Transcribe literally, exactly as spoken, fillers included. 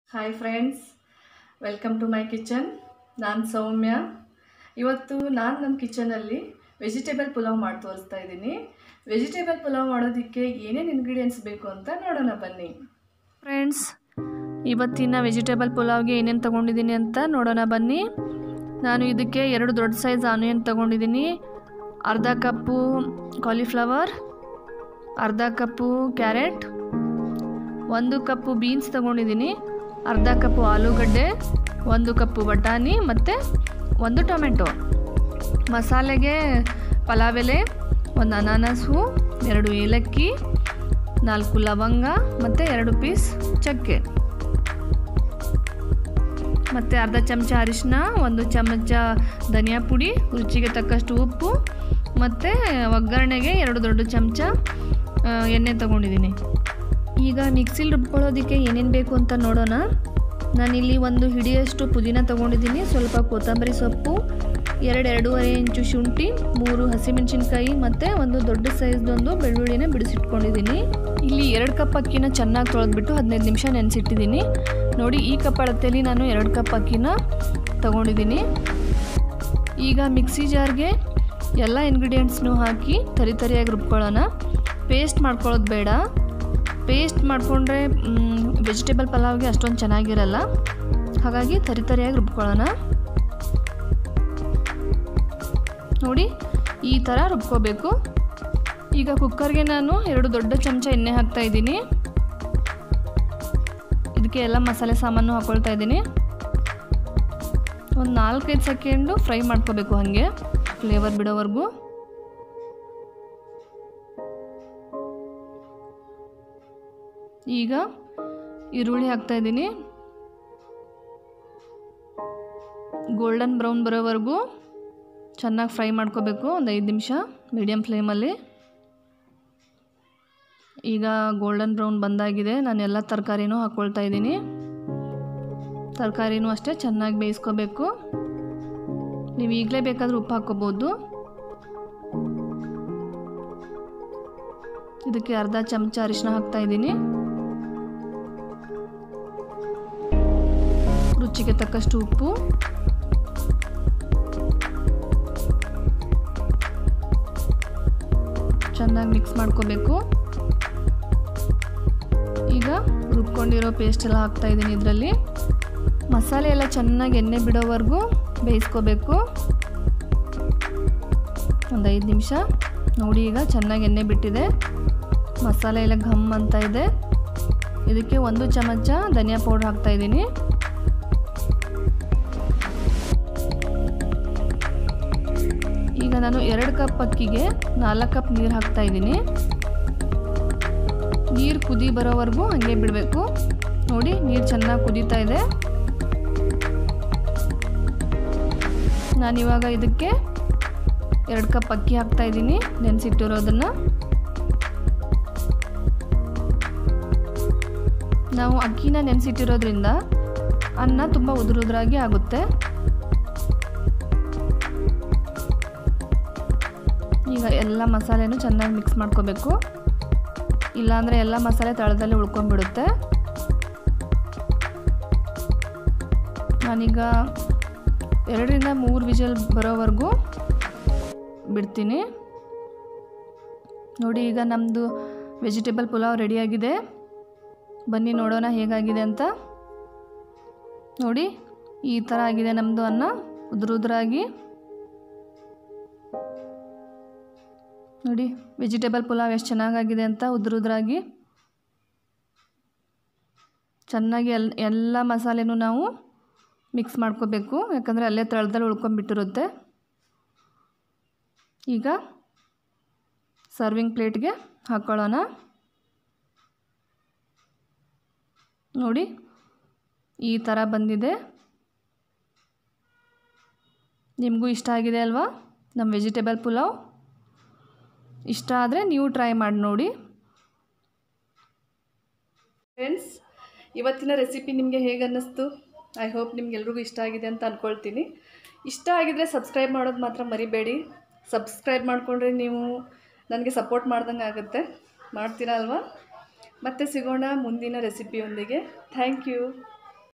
Hi friends, welcome to my kitchen. ನಾನು ಸೌಮ್ಯ. ಇವತ್ತು ನಾನು ನಮ್ಮ ಕಿಚನಲ್ಲಿ ವೆಜಿಟೇಬಲ್ ಪುಲಾವ್ ಮಾಡಿ ತೋರಿಸ್ತಾ ಇದ್ದೀನಿ. ವೆಜಿಟೇಬಲ್ ಪುಲಾವ್ ಮಾಡೋದಕ್ಕೆ ಏನೇನು ಇಂಗ್ರೀಡಿಯೆಂಟ್ಸ್ ಬೇಕು ಅಂತ ನೋಡೋಣ ಬನ್ನಿ. ಫ್ರೆಂಡ್ಸ್, ಇವತ್ತಿನ ವೆಜಿಟೇಬಲ್ ಪುಲಾವ್ಗೆ ಏನೇನು ತೊಗೊಂಡಿದ್ದೀನಿ ಅಂತ ನೋಡೋಣ ಬನ್ನಿ. ನಾನು ಇದಕ್ಕೆ ಎರಡು ದೊಡ್ಡ ಸೈಜ್ ಆನಿಯನ್ ತೊಗೊಂಡಿದ್ದೀನಿ, ಅರ್ಧ ಕಪ್ಪು ಕಾಲಿಫ್ಲವರ್, ಅರ್ಧ ಕಪ್ಪು ಕ್ಯಾರೆಟ್, ಒಂದು ಕಪ್ಪು ಬೀನ್ಸ್ ತೊಗೊಂಡಿದ್ದೀನಿ, ಅರ್ಧ ಕಪ್ಪು ಆಲೂಗಡ್ಡೆ, ಒಂದು ಕಪ್ಪು ಬಟಾಣಿ ಮತ್ತು ಒಂದು ಟೊಮೆಟೊ. ಮಸಾಲೆಗೆ ಪಲಾವ್ ಎಲೆ, ಒಂದು ಅನಾನಸ್ ಹೂ, ಎರಡು ಏಲಕ್ಕಿ, ನಾಲ್ಕು ಲವಂಗ ಮತ್ತು ಎರಡು ಪೀಸ್ ಚಕ್ಕೆ, ಮತ್ತು ಅರ್ಧ ಚಮಚ ಅರಿಶಿನ, ಒಂದು ಚಮಚ ಧನಿಯಾ ಪುಡಿ, ರುಚಿಗೆ ತಕ್ಕಷ್ಟು ಉಪ್ಪು ಮತ್ತು ಒಗ್ಗರಣೆಗೆ ಎರಡು ದೊಡ್ಡ ಚಮಚ ಎಣ್ಣೆ ತೊಗೊಂಡಿದ್ದೀನಿ. ಈಗ ಮಿಕ್ಸಿಲಿ ರುಬ್ಕೊಳ್ಳೋದಕ್ಕೆ ಏನೇನು ಬೇಕು ಅಂತ ನೋಡೋಣ. ನಾನಿಲ್ಲಿ ಒಂದು ಹಿಡಿಯಷ್ಟು ಪುದೀನ ತೊಗೊಂಡಿದ್ದೀನಿ, ಸ್ವಲ್ಪ ಕೊತ್ತಂಬರಿ ಸೊಪ್ಪು, ಎರಡು ಎರಡೂವರೆ ಇಂಚು ಶುಂಠಿ, ಮೂರು ಹಸಿಮೆಣಸಿನ್ಕಾಯಿ ಮತ್ತು ಒಂದು ದೊಡ್ಡ ಸೈಜ್ದೊಂದು ಬೆಳ್ಳುಳ್ಳಿನ ಬಿಡಿಸಿಟ್ಕೊಂಡಿದ್ದೀನಿ. ಇಲ್ಲಿ ಎರಡು ಕಪ್ ಅಕ್ಕಿನ ಚೆನ್ನಾಗಿ ತೊಳೆದ್ಬಿಟ್ಟು ಹದಿನೈದು ನಿಮಿಷ ನೆನೆಸಿಟ್ಟಿದ್ದೀನಿ. ನೋಡಿ, ಈ ಕಪ್ ಅಳತೆಯಲ್ಲಿ ನಾನು ಎರಡು ಕಪ್ ಅಕ್ಕಿನ ತೊಗೊಂಡಿದ್ದೀನಿ. ಈಗ ಮಿಕ್ಸಿ ಜಾರ್ಗೆ ಎಲ್ಲ ಇಂಗ್ರೀಡಿಯೆಂಟ್ಸ್ನೂ ಹಾಕಿ ತರಿ ತರಿಯಾಗಿ ರುಬ್ಕೊಳ್ಳೋಣ. ಪೇಸ್ಟ್ ಮಾಡ್ಕೊಳ್ಳೋದು ಬೇಡ. ಪೇಸ್ಟ್ ಮಾಡಿಕೊಂಡ್ರೆ ವೆಜಿಟೇಬಲ್ ಪಲಾವ್ಗೆ ಅಷ್ಟೊಂದು ಚೆನ್ನಾಗಿರಲ್ಲ, ಹಾಗಾಗಿ ತರಿ ತರಿಯಾಗಿ ರುಬ್ಕೊಳ್ಳೋಣ. ನೋಡಿ, ಈ ಥರ ರುಬ್ಕೋಬೇಕು. ಈಗ ಕುಕ್ಕರ್ಗೆ ನಾನು ಎರಡು ದೊಡ್ಡ ಚಮಚ ಎಣ್ಣೆ ಹಾಕ್ತಾ ಇದ್ದೀನಿ. ಇದಕ್ಕೆ ಎಲ್ಲ ಮಸಾಲೆ ಸಾಮಾನು ಹಾಕ್ಕೊಳ್ತಾ ಇದ್ದೀನಿ. ಒಂದು ನಾಲ್ಕೈದು ಸೆಕೆಂಡು ಫ್ರೈ ಮಾಡ್ಕೋಬೇಕು, ಹಾಗೆ ಫ್ಲೇವರ್ ಬಿಡೋವರೆಗೂ. ಈಗ ಈರುಳ್ಳಿ ಹಾಕ್ತಾ ಇದ್ದೀನಿ. ಗೋಲ್ಡನ್ ಬ್ರೌನ್ ಬರೋವರೆಗೂ ಚೆನ್ನಾಗಿ ಫ್ರೈ ಮಾಡ್ಕೋಬೇಕು, ಒಂದು ಐದು ನಿಮಿಷ ಮೀಡಿಯಮ್ ಫ್ಲೇಮಲ್ಲಿ. ಈಗ ಗೋಲ್ಡನ್ ಬ್ರೌನ್ ಬಂದಾಗಿದೆ. ನಾನು ಎಲ್ಲ ತರಕಾರಿನೂ ಹಾಕ್ಕೊಳ್ತಾ ಇದ್ದೀನಿ. ತರಕಾರಿನೂ ಅಷ್ಟೇ ಚೆನ್ನಾಗಿ ಬೇಯಿಸ್ಕೋಬೇಕು. ನೀವು ಈಗಲೇ ಬೇಕಾದರೂ ಉಪ್ಪು ಹಾಕ್ಕೋಬೋದು. ಇದಕ್ಕೆ ಅರ್ಧ ಚಮಚ ಅರಿಶಿನ ಹಾಕ್ತಾ ಇದ್ದೀನಿ. ರುಚಿಗೆ ತಕ್ಕಷ್ಟು ಉಪ್ಪು, ಚೆನ್ನಾಗಿ ಮಿಕ್ಸ್ ಮಾಡ್ಕೋಬೇಕು. ಈಗ ರುಬ್ಕೊಂಡಿರೋ ಪೇಸ್ಟ್ ಎಲ್ಲ ಹಾಕ್ತಾ ಇದ್ದೀನಿ. ಇದರಲ್ಲಿ ಮಸಾಲೆ ಎಲ್ಲ ಚೆನ್ನಾಗಿ ಎಣ್ಣೆ ಬಿಡೋವರೆಗೂ ಬೇಯಿಸ್ಕೋಬೇಕು, ಒಂದು ಐದು ನಿಮಿಷ. ನೋಡಿ, ಈಗ ಚೆನ್ನಾಗಿ ಎಣ್ಣೆ ಬಿಟ್ಟಿದೆ, ಮಸಾಲೆ ಎಲ್ಲ ಘಮ್ ಅಂತ ಇದೆ. ಇದಕ್ಕೆ ಒಂದು ಚಮಚ ಧನಿಯಾ ಪೌಡರ್ ಹಾಕ್ತಾ ಇದ್ದೀನಿ. ಈಗ ನಾನು ಎರಡು ಕಪ್ ಅಕ್ಕಿಗೆ ನಾಲ್ಕು ಕಪ್ ನೀರು ಹಾಕ್ತಾ ಇದ್ದೀನಿ. ನೀರು ಕುದಿ ಬರೋವರೆಗೂ ಹಾಗೆ ಬಿಡಬೇಕು. ನೋಡಿ, ನೀರು ಚೆನ್ನಾಗಿ ಕುದೀತಾ ಇದೆ. ನಾನಿವಾಗ ಇದಕ್ಕೆ ಎರಡು ಕಪ್ ಅಕ್ಕಿ ಹಾಕ್ತಾ ಇದ್ದೀನಿ, ನೆನೆಸಿಟ್ಟಿರೋದನ್ನು. ನಾವು ಅಕ್ಕಿನ ನೆನೆಸಿಟ್ಟಿರೋದ್ರಿಂದ ಅನ್ನ ತುಂಬ ಉದುರುದ್ರಾಗಿ ಆಗುತ್ತೆ. ಈಗ ಎಲ್ಲ ಮಸಾಲೆನೂ ಚೆನ್ನಾಗಿ ಮಿಕ್ಸ್ ಮಾಡ್ಕೋಬೇಕು, ಇಲ್ಲಾಂದರೆ ಎಲ್ಲ ಮಸಾಲೆ ತಳದಲ್ಲಿ ಉಳ್ಕೊಂಡ್ಬಿಡುತ್ತೆ. ನಾನೀಗ ಎರಡರಿಂದ ಮೂರು ವಿಜಲ್ ಬರೋವರೆಗೂ ಬಿಡ್ತೀನಿ. ನೋಡಿ, ಈಗ ನಮ್ಮದು ವೆಜಿಟೇಬಲ್ ಪುಲಾವ್ ರೆಡಿಯಾಗಿದೆ. ಬನ್ನಿ ನೋಡೋಣ ಹೇಗಾಗಿದೆ ಅಂತ. ನೋಡಿ, ಈ ಥರ ಆಗಿದೆ ನಮ್ಮದು ಅನ್ನ, ಉದುರು ಉದುರಾಗಿ. ನೋಡಿ, ವೆಜಿಟೇಬಲ್ ಪುಲಾವ್ ಎಷ್ಟು ಚೆನ್ನಾಗಾಗಿದೆ ಅಂತ, ಉದುರು ಉದುರಾಗಿ. ಚೆನ್ನಾಗಿ ಎಲ್ ಎಲ್ಲ ಮಸಾಲೆನೂ ನಾವು ಮಿಕ್ಸ್ ಮಾಡ್ಕೋಬೇಕು, ಯಾಕಂದರೆ ಅಲ್ಲೇ ತಳದಲ್ಲಿ ಉಳ್ಕೊಂಡ್ಬಿಟ್ಟಿರುತ್ತೆ. ಈಗ ಸರ್ವಿಂಗ್ ಪ್ಲೇಟ್ಗೆ ಹಾಕ್ಕೊಳ್ಳೋಣ. ನೋಡಿ, ಈ ಥರ ಬಂದಿದೆ. ನಿಮಗೂ ಇಷ್ಟ ಆಗಿದೆ ಅಲ್ವಾ ನಮ್ಮ ವೆಜಿಟೇಬಲ್ ಪುಲಾವ್? ಇಷ್ಟ ಆದರೆ ನೀವು ಟ್ರೈ ಮಾಡಿ ನೋಡಿ. ಫ್ರೆಂಡ್ಸ್, ಇವತ್ತಿನ ರೆಸಿಪಿ ನಿಮಗೆ ಹೇಗೆ ಅನ್ನಿಸ್ತು? ಐ ಹೋಪ್ ನಿಮ್ಗೆಲ್ರಿಗೂ ಇಷ್ಟ ಆಗಿದೆ ಅಂತ ಅಂದ್ಕೊಳ್ತೀನಿ. ಇಷ್ಟ ಆಗಿದರೆ ಸಬ್ಸ್ಕ್ರೈಬ್ ಮಾಡೋದು ಮಾತ್ರ ಮರಿಬೇಡಿ. ಸಬ್ಸ್ಕ್ರೈಬ್ ಮಾಡಿಕೊಂಡ್ರೆ ನೀವು ನನಗೆ ಸಪೋರ್ಟ್ ಮಾಡ್ದಂಗೆ ಆಗುತ್ತೆ. ಮಾಡ್ತೀರಾ ಅಲ್ವಾ? ಮತ್ತೆ ಸಿಗೋಣ ಮುಂದಿನ ರೆಸಿಪಿಯೊಂದಿಗೆ. Thank you.